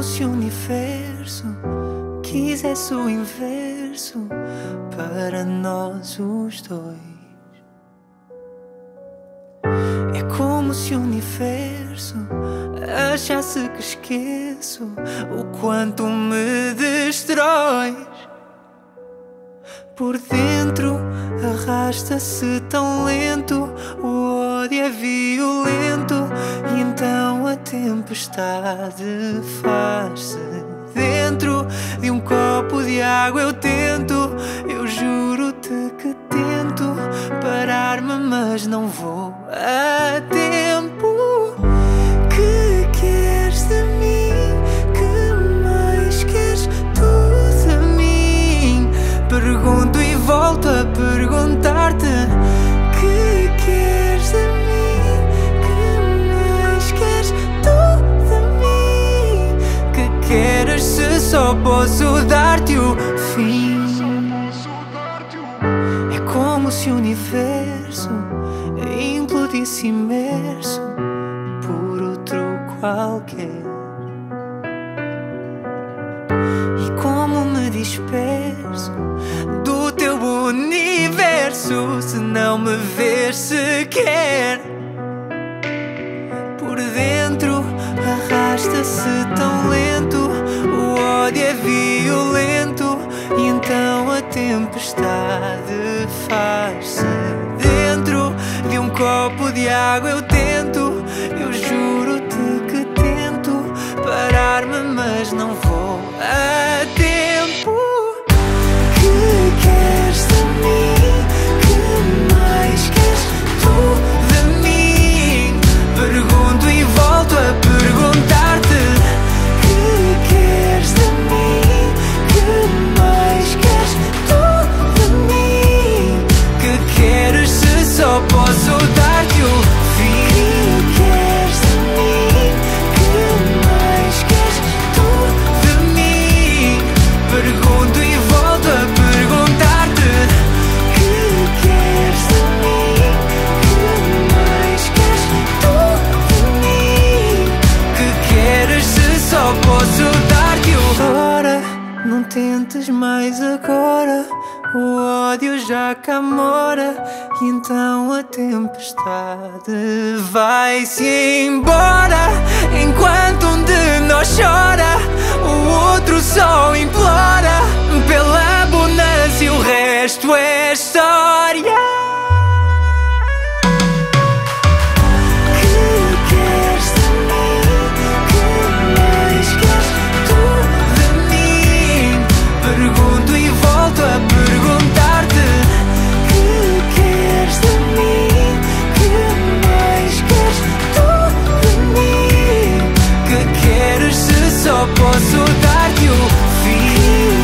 se o universo quisesse o inverso para nós os dois. É como se o universo achasse que esqueço o quanto me destróis. Por dentro arrasta-se tão lento, o ódio é violento, e então a tempestade faz-se dentro de um copo de água. Eu tento, eu juro-te que tento parar-me, mas não vou a tempo. Que queres de mim? Que mais queres tu de mim? Pergunto e volto a perguntar-te. Que queres de mim? Que mais queres tu de mim? Que queres se só posso dar-te o fim? É como se o universo implodisse imerso por outro qualquer. E como me disperso do teu universo se não me vês sequer. Por dentro arrasta-se tão lento, o ódio é violento, e então a tempestade faz-se dentro de um copo de água. Eu tento, eu juro-te que tento parar-me, mas não vou a tempo. Que queres de mim? Que mais queres tu de mim? Pergunto e volto a perguntar-te. Que queres de mim? Que mais queres tu de mim? Que queres se só posso dar-te o fim? Que queres de mim? Que mais queres tu de mim? Pergunto e volto a perguntar-te. Que queres de mim? Que mais queres tu de mim? Que queres se só posso dar-te o... Ora, não tentes mais agora, o ódio já cá mora, e então a tempestade vai-se embora. Enquanto um de nós chora, o outro só implora pela bonança e o resto é história. Que queres de mim? Que mais queres tu de mim? Pergunto e volto a perguntar-te. Que queres de mim? Que mais queres tu de mim? Que queres se só posso dar-te o fim?